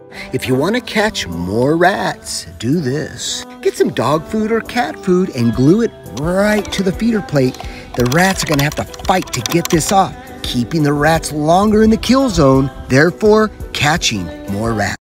If you want to catch more rats, do this. Get some dog food or cat food and glue it right to the feeder plate. The rats are going to have to fight to get this off, keeping the rats longer in the kill zone, therefore catching more rats.